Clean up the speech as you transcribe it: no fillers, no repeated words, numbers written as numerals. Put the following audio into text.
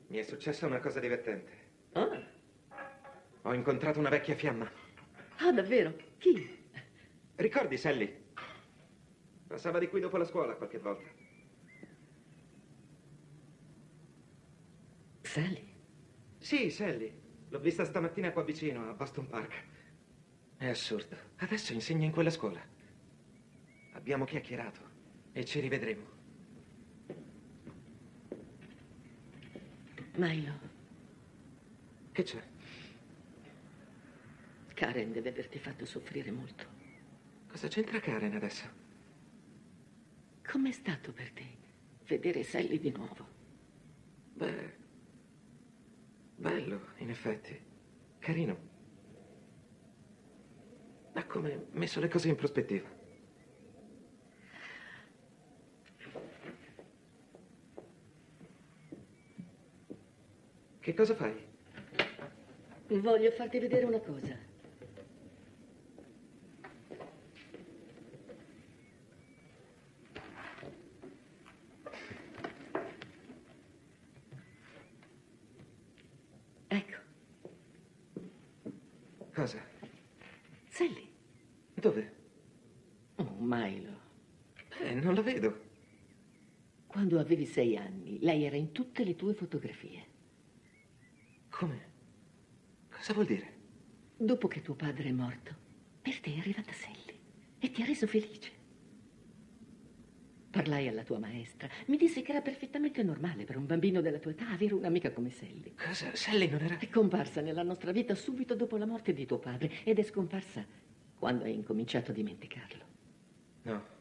Mi è successa una cosa divertente. Ah, Ho incontrato una vecchia fiamma. ah, davvero? Chi? Ricordi Sally? Passava di qui dopo la scuola qualche volta. Sally? Sì, Sally. L'ho vista stamattina qua vicino, a Boston Park. È assurdo. Adesso insegna in quella scuola. Abbiamo chiacchierato e ci rivedremo. Milo, Che c'è? Karen deve averti fatto soffrire molto. Cosa c'entra Karen adesso? Com'è stato per te vedere Sally di nuovo? Beh, bello, in effetti. Carino. Ha come messo le cose in prospettiva. Che cosa fai? Voglio farti vedere una cosa. Ecco, Cosa? Sally. Dove? Oh, Milo. Non la vedo. Quando avevi 6 anni, lei era in tutte le tue fotografie. Come? Cosa vuol dire? Dopo che tuo padre è morto, per te è arrivata Sally e ti ha reso felice. Parlai alla tua maestra. Mi disse che era perfettamente normale per un bambino della tua età avere un'amica come Sally. Cosa? Sally non era... È comparsa nella nostra vita subito dopo la morte di tuo padre ed è scomparsa quando hai incominciato a dimenticarlo. No.